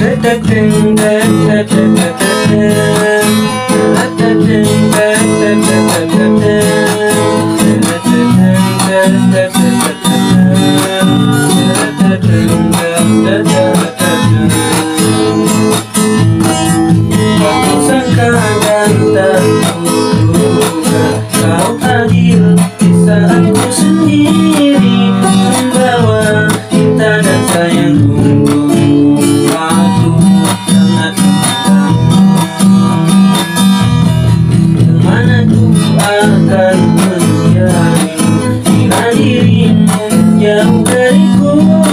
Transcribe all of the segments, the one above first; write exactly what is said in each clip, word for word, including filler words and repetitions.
sangka dan tak kuduga kau hadir di saat ku sendiri, membawa cinta dan sayang untukmu. Aku sangat mencintamu, kemana ku akan mencarimu bila dirimu jauh dariku.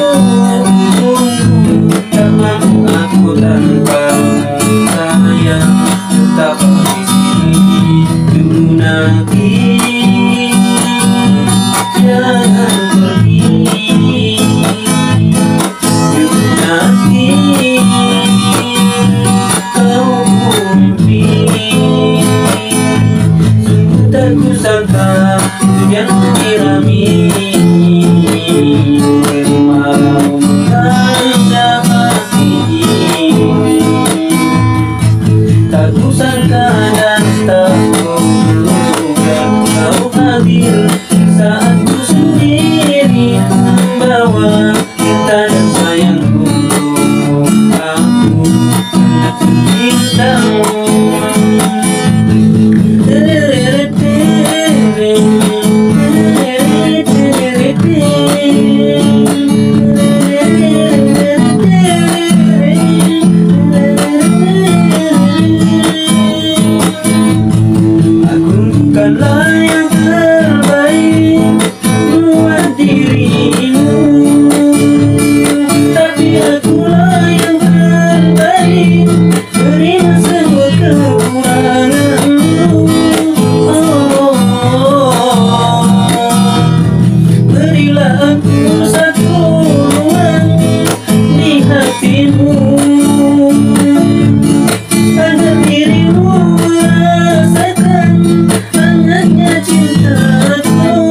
Tak mampu aku tanpa sayang, tetap di sini dulu nanti. Jangan pergi dulu nanti, kau mimpi. Sungguh tak kusangka hujan menyirami kemarau melanda hati. Tak kusangka dan tak kuduga kau hadir saat ku sendiri, membawa cinta dan sayang untukmu. Aku sangat mencintamu. Bukanlah yang terbaik buat dirimu, tapi akulah yang terbaik menerima semua kekuranganmu. Oh, berilah aku satu ruang di hatimu, agar dirimu merasakan hangatnya cintaku.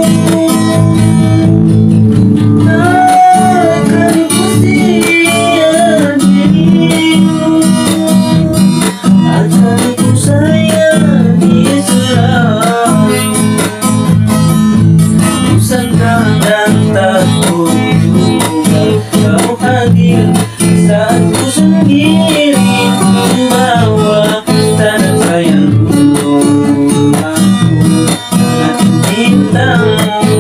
Takkan ku sia dirimu, akan ku sayangi selalu. Kusangka dan tak kuduga kau hadir saat ku sendiri, membawa cinta dan sayang untukmu. Aku sangat mencintamu.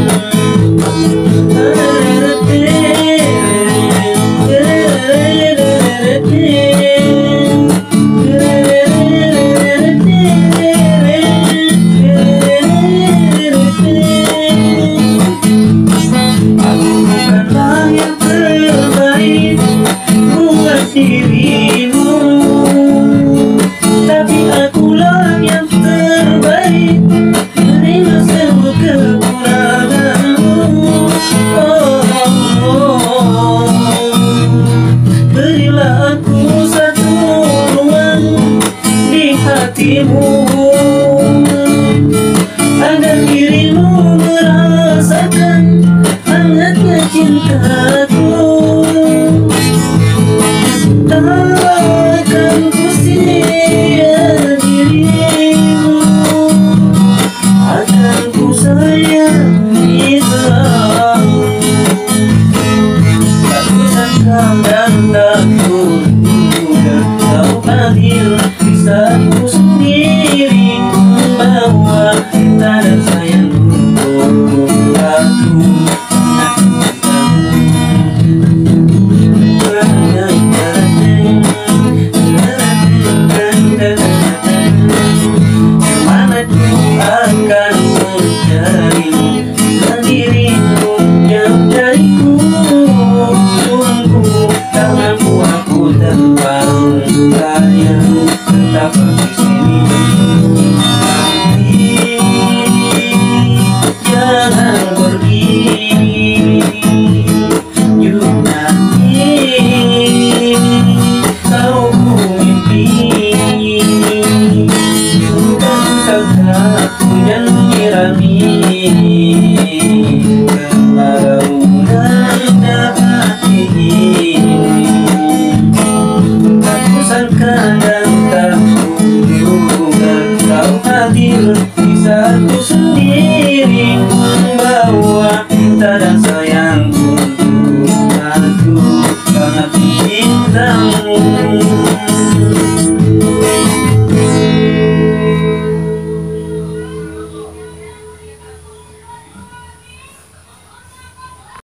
Aku bukanlah yang terbaik buat dirimu, tapi akulah yang terbaik menerima semua kekuranganmu. Oh, oh, oh. Berilah aku satu ruang di hatimu, agar dirimu merasakan hangatnya cintaku. Takkan ku sia dirimu, akan ku sayangi selalu. Tak kusangka dan tak kuduga kau hadir di saat ku sendiri, Aku